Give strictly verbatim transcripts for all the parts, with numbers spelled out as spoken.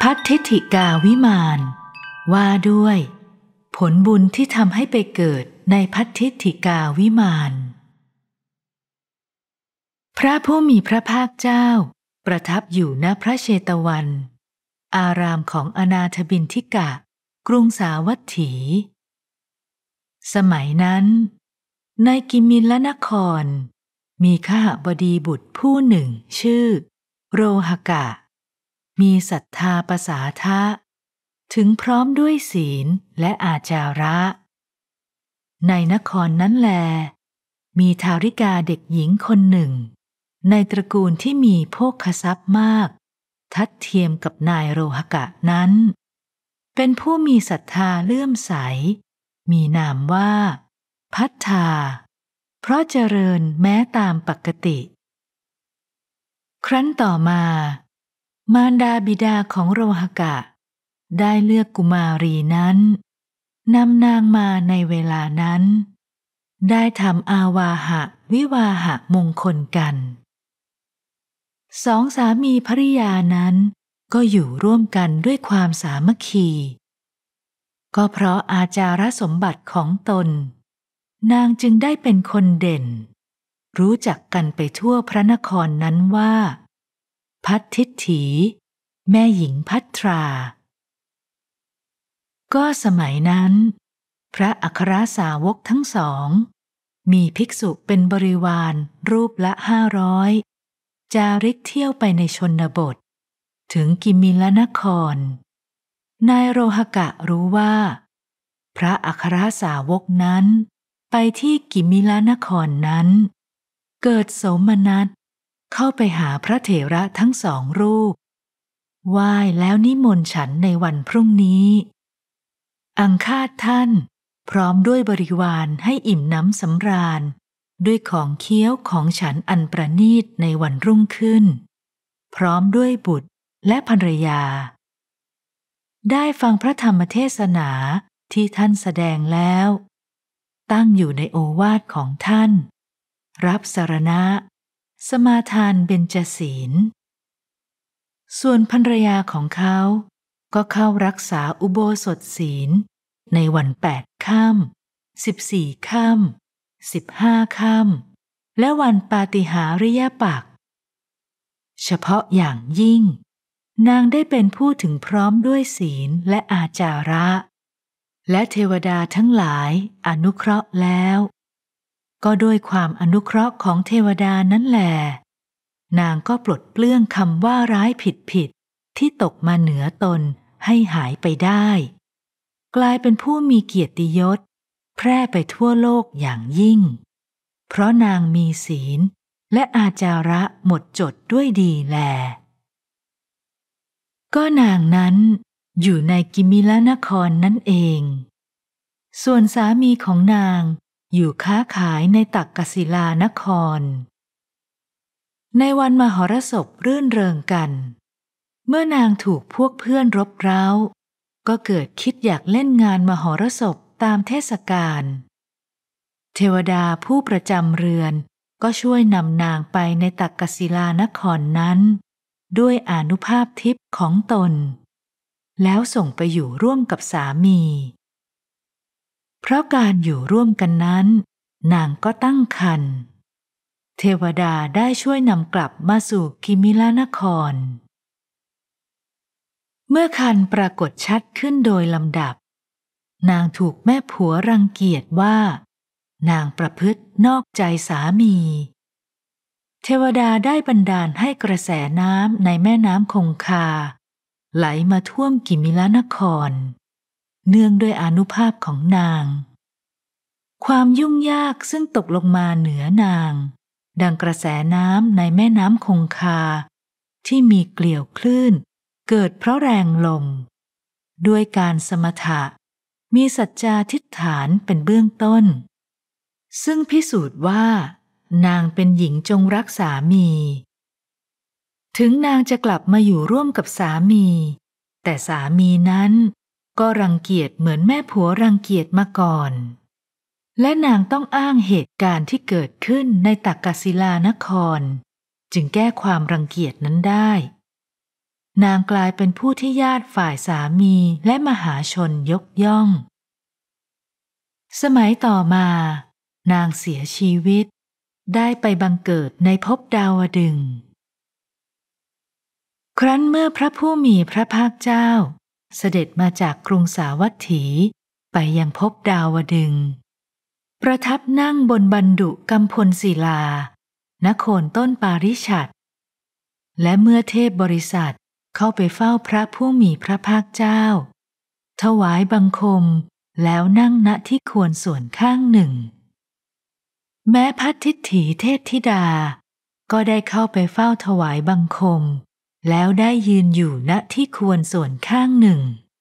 พัทธิถิกาวิมานว่าด้วยผลบุญที่ทำให้ไปเกิดในพัทธิถิกาวิมานพระผู้มีพระภาคเจ้าประทับอยู่ณพระเชตวันอารามของอนาถบิณฑิกะกรุงสาวัตถี สมัยนั้นในกิมิลนครมีขหบดีบุตรผู้หนึ่งชื่อโรหกะมีศรัทธาปสาทะถึงพร้อมด้วยศีลและอาจาระในนครนั้นแลมีทาริกาเด็กหญิงคนหนึ่งในตระกูลที่มีโภคทรัพย์มากทัดเทียมกับนายโรหกะนั้นเป็นผู้มีศรัทธาเลื่อมใสมีนามว่าพัทธาเพราะเจริญแม้ตามปกติครั้นต่อมามารดาบิดาของโรหกะได้เลือกกุมารีนั้นนำนางมาในเวลานั้นได้ทำอาวาหะวิวาหะมงคลกันสองสามีภริยานั้นก็อยู่ร่วมกันด้วยความสามัคคีก็เพราะอาจารสมบัติของตนนางจึงได้เป็นคนเด่นรู้จักกันไปทั่วพระนครนั้นว่าพัทธิถีแม่หญิงพัทราก็สมัยนั้นพระอัครสาวกทั้งสองมีภิกษุเป็นบริวารรูปละห้าร้อยจาริกเที่ยวไปในชนบทถึงกิมิลนครนายโรหกะรู้ว่าพระอัครสาวกนั้นไปที่กิมิลนครนั้นเกิดโสมนัสเข้าไปหาพระเถระทั้งสองรูปไหว้แล้วนิมนต์ฉันในวันพรุ่งนี้อังคาดท่านพร้อมด้วยบริวารให้อิ่มน้ำสำราญด้วยของเคี้ยวของฉันอันประณีตในวันรุ่งขึ้นพร้อมด้วยบุตรและภรรยาได้ฟังพระธรรมเทศนาที่ท่านแสดงแล้วตั้งอยู่ในโอวาทของท่านรับสรณะสมาทานเบญจศีลส่วนภรรยาของเขาก็เข้ารักษาอุโบสถศีลในวันแปดค่ำสิบสี่ค่ำสิบห้าค่ำและวันปาติหาริยปักษ์เฉพาะอย่างยิ่งนางได้เป็นผู้ถึงพร้อมด้วยศีลและอาจาระและเทวดาทั้งหลายอนุเคราะห์แล้วก็ด้วยความอนุเคราะห์ของเทวดานั้นแหลนางก็ปลดเปลื้องคำว่าร้ายผิดผิดที่ตกมาเหนือตนให้หายไปได้กลายเป็นผู้มีเกียรติยศแพร่ไปทั่วโลกอย่างยิ่งเพราะนางมีศีลและอาจาระหมดจดด้วยดีแลก็นางนั้นอยู่ในกิมิลนครนั่นเองส่วนสามีของนางอยู่ค้าขายในตักกศิลานครในวันมหรสพรื่นเริงกันเมื่อนางถูกพวกเพื่อนรบเร้าก็เกิดคิดอยากเล่นงานมหรสพตามเทศกาลเทวดาผู้ประจำเรือนก็ช่วยนำนางไปในตักกศิลานครนั้นด้วยอานุภาพทิพย์ของตนแล้วส่งไปอยู่ร่วมกับสามีเพราะการอยู่ร่วมกันนั้นนางก็ตั้งครรภ์เทวดาได้ช่วยนำกลับมาสู่กิมิลนครเมื่อครรภ์ปรากฏชัดขึ้นโดยลำดับนางถูกแม่ผัวรังเกียจว่านางประพฤตินอกใจสามีเทวดาได้บันดาลให้กระแสน้ำในแม่น้ำคงคาไหลมาท่วมกิมิลนครเนื่องด้วยอานุภาพของนางความยุ่งยากซึ่งตกลงมาเหนือนางดังกระแสน้ำในแม่น้ำคงคาที่มีเกลียวคลื่นเกิดเพราะแรงลมด้วยการสมถะมีสัจจาทิฏฐานเป็นเบื้องต้นซึ่งพิสูจน์ว่านางเป็นหญิงจงรักสามีถึงนางจะกลับมาอยู่ร่วมกับสามีแต่สามีนั้นก็รังเกียจเหมือนแม่ผัวรังเกียจมาก่อนและนางต้องอ้างเหตุการณ์ที่เกิดขึ้นในตักกศิลานครจึงแก้ความรังเกียจนั้นได้นางกลายเป็นผู้ที่ญาติฝ่ายสามีและมหาชนยกย่อง สมัยต่อมานางเสียชีวิตได้ไปบังเกิดในภพดาวดึงส์ครั้นเมื่อพระผู้มีพระภาคเจ้าเสด็จมาจากกรุงสาวัตถีไปยังภพดาวดึงส์ประทับนั่งบนบันดุกัมพลศิลาณโคนต้นปาริฉัตรและเมื่อเทพบริษัทเข้าไปเฝ้าพระผู้มีพระภาคเจ้าถวายบังคมแล้วนั่งณที่ควรส่วนข้างหนึ่งแม้พัททิฏฐีเทพธิดาก็ได้เข้าไปเฝ้าถวายบังคมแล้วได้ยืนอยู่ณที่ควรส่วนข้างหนึ่ง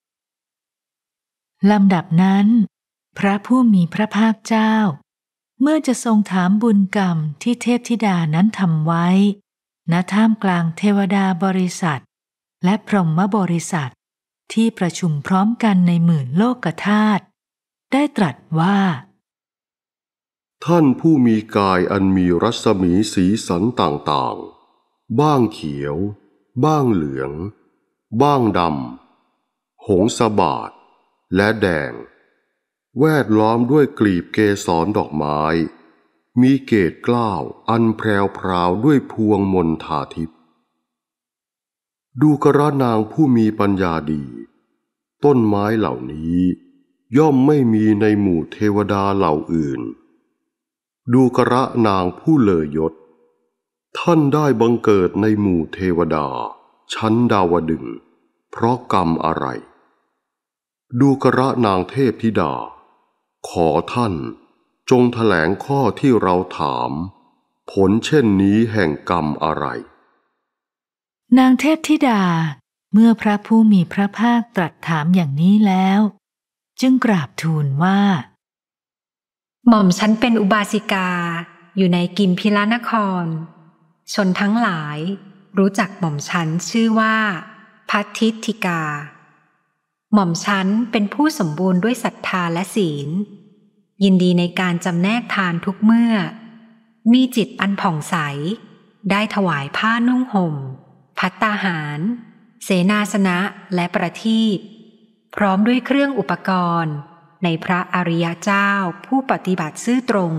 ลำดับนั้นพระผู้มีพระภาคเจ้าเมื่อจะทรงถามบุญกรรมที่เทพธิดานั้นทำไว้ณท่ามกลางเทวดาบริษัทและพรหมบริษัทที่ประชุมพร้อมกันในหมื่นโลกธาตุได้ตรัสว่าท่านผู้มีกายอันมีรัศมีสีสันต่างๆบ้างเขียวบ้างเหลืองบ้างดำหงสบาทและแดงแวดล้อมด้วยกลีบเกสรดอกไม้มีเกศเกล้าอันแพรวพราวด้วยพวงมณฑาทิพย์ดูกระนางผู้มีปัญญาดีต้นไม้เหล่านี้ย่อมไม่มีในหมู่เทวดาเหล่าอื่นดูกระนางผู้เลอยศท่านได้บังเกิดในหมู่เทวดาชั้นดาวดึงส์เพราะกรรมอะไรดูกระนางเทพธิดาขอท่านจงแถลงข้อที่เราถามผลเช่นนี้แห่งกรรมอะไรนางเทพธิดาเมื่อพระผู้มีพระภาคตรัสถามอย่างนี้แล้วจึงกราบทูลว่าหม่อมฉันเป็นอุบาสิกาอยู่ในกิมพิลนครชนทั้งหลายรู้จักหม่อมฉันชื่อว่าพัททิฏฐิกาหม่อมฉันเป็นผู้สมบูรณ์ด้วยศรัทธาและศีลยินดีในการจำแนกทานทุกเมื่อมีจิตอันผ่องใสได้ถวายผ้านุ่งห่มภัตตาหารเสนาสนะและประทีปพร้อมด้วยเครื่องอุปกรณ์ในพระอริยเจ้าผู้ปฏิบัติซื่อตรง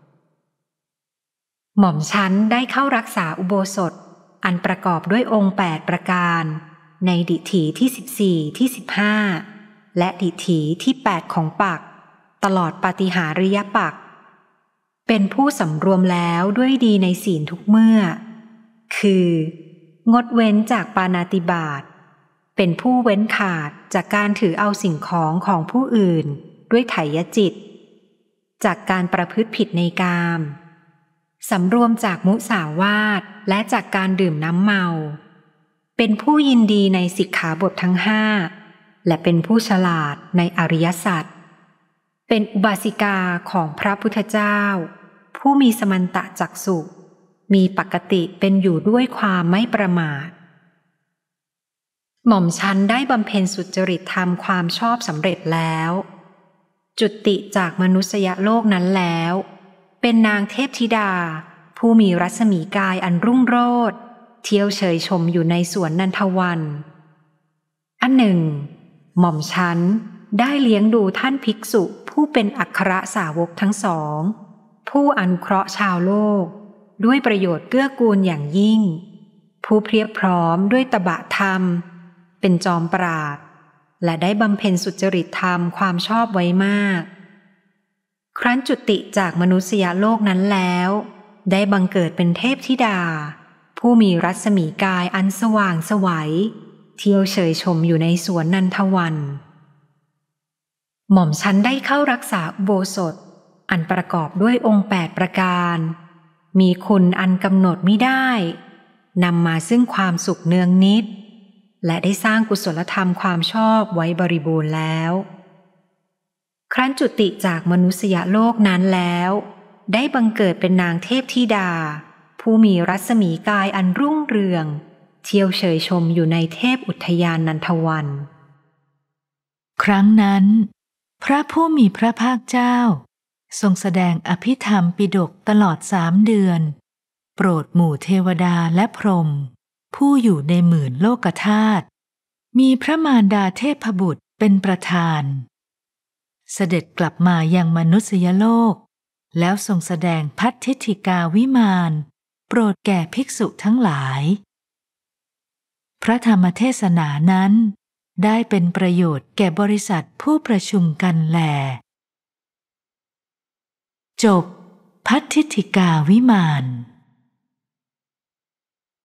หม่อมฉันได้เข้ารักษาอุโบสถอันประกอบด้วยองค์แปดประการในดิถีที่สิบสี่ที่สิบห้าและดิถีที่แปดของปักตลอดปาฏิหาริยปักเป็นผู้สำรวมแล้วด้วยดีในศีลทุกเมื่อคืองดเว้นจากปาณาติบาตเป็นผู้เว้นขาดจากการถือเอาสิ่งของของผู้อื่นด้วยไถยจิตจากการประพฤติผิดในกามสำรวมจากมุสาวาทและจากการดื่มน้ำเมาเป็นผู้ยินดีในสิกขาบททั้งห้าและเป็นผู้ฉลาดในอริยสัจเป็นอุบาสิกาของพระพุทธเจ้าผู้มีสมันตะจักษุมีปกติเป็นอยู่ด้วยความไม่ประมาทหม่อมฉันได้บำเพ็ญสุจริตธรรมความชอบสำเร็จแล้วจุติจากมนุษยโลกนั้นแล้วเป็นนางเทพธิดาผู้มีรัศมีกายอันรุ่งโรจน์เที่ยวเชยชมอยู่ในสวนนันทวันอันหนึ่งหม่อมฉันได้เลี้ยงดูท่านภิกษุผู้เป็นอัครสาวกทั้งสองผู้อนุเคราะห์ชาวโลกด้วยประโยชน์เกื้อกูลอย่างยิ่งผู้เพียบพร้อมด้วยตบะธรรมเป็นจอมปราชญ์และได้บำเพ็ญสุจริตธรรมความชอบไว้มากครั้นจุติจากมนุษยโลกนั้นแล้วได้บังเกิดเป็นเทพธิดาผู้มีรัศมีกายอันสว่างไสวเที่ยวเชยชมอยู่ในสวนนันทวันหม่อมฉันได้เข้ารักษาอุโบสถอันประกอบด้วยองค์แปดประการมีคุณอันกำหนดมิได้นำมาซึ่งความสุขเนืองนิดและได้สร้างกุศลธรรมความชอบไว้บริบูรณ์แล้วครั้นจุติจากมนุษยโลกนั้นแล้วได้บังเกิดเป็นนางเทพธิดาผู้มีรัศมีกายอันรุ่งเรืองเที่ยวเชยชมอยู่ในเทพอุทยานนันทวันครั้งนั้นพระผู้มีพระภาคเจ้าทรงแสดงอภิธรรมปิฎกตลอดสามเดือนโปรดหมู่เทวดาและพรหมผู้อยู่ในหมื่นโลกธาตุมีพระมารดาเทพบุตรเป็นประธานเสด็จกลับมายังมนุษยโลกแล้วทรงแสดงพัทธิธิกาวิมานโปรดแก่ภิกษุทั้งหลายพระธรรมเทศนานั้นได้เป็นประโยชน์แก่บริษัทผู้ประชุมกันแลจบพัทธิธิกาวิมาน